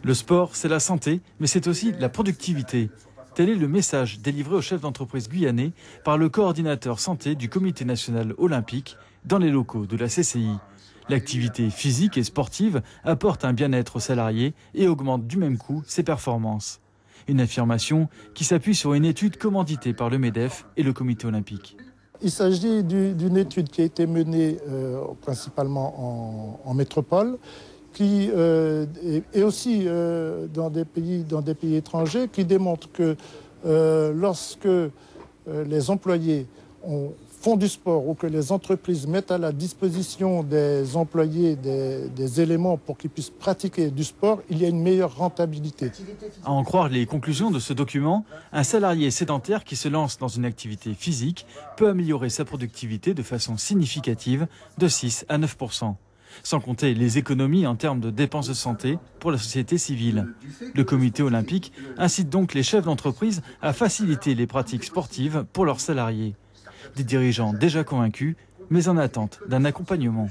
Le sport, c'est la santé, mais c'est aussi la productivité. Tel est le message délivré au chef d'entreprise guyanais par le coordinateur santé du Comité national olympique dans les locaux de la CCI. L'activité physique et sportive apporte un bien-être aux salariés et augmente du même coup ses performances. Une affirmation qui s'appuie sur une étude commanditée par le MEDEF et le Comité olympique. Il s'agit d'une étude qui a été menée principalement en métropole, qui est aussi dans des pays étrangers, qui démontre que lorsque les employés font du sport ou que les entreprises mettent à la disposition des employés des éléments pour qu'ils puissent pratiquer du sport, il y a une meilleure rentabilité. À en croire les conclusions de ce document, un salarié sédentaire qui se lance dans une activité physique peut améliorer sa productivité de façon significative de 6 à 9%. Sans compter les économies en termes de dépenses de santé pour la société civile. Le Comité olympique incite donc les chefs d'entreprise à faciliter les pratiques sportives pour leurs salariés. Des dirigeants déjà convaincus, mais en attente d'un accompagnement.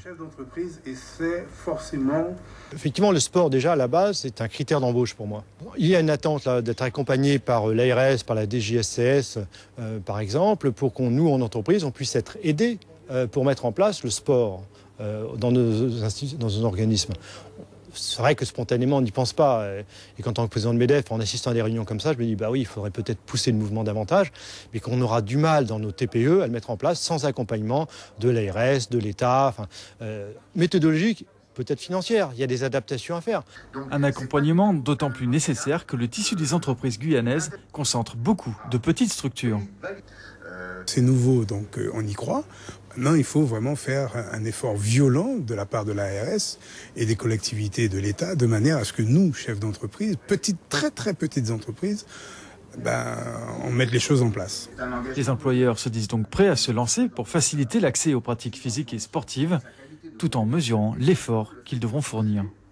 Effectivement, le sport, déjà, à la base, c'est un critère d'embauche pour moi. Il y a une attente là, d'être accompagné par l'ARS, par la DGSCS, par exemple, pour qu'on, nous, en entreprise, on puisse être aidés pour mettre en place le sport dans nos organismes. C'est vrai que spontanément, on n'y pense pas. Et quand, en tant que président de MEDEF, en assistant à des réunions comme ça, je me dis, bah oui, il faudrait peut-être pousser le mouvement davantage, mais qu'on aura du mal dans nos TPE à le mettre en place sans accompagnement de l'ARS, de l'État, méthodologique, peut-être financière. Il y a des adaptations à faire. Un accompagnement d'autant plus nécessaire que le tissu des entreprises guyanaises concentre beaucoup de petites structures. C'est nouveau, donc on y croit. Maintenant, il faut vraiment faire un effort violent de la part de l'ARS et des collectivités de l'État, de manière à ce que nous, chefs d'entreprise, petites, très très petites entreprises, on mette les choses en place. Les employeurs se disent donc prêts à se lancer pour faciliter l'accès aux pratiques physiques et sportives, tout en mesurant l'effort qu'ils devront fournir.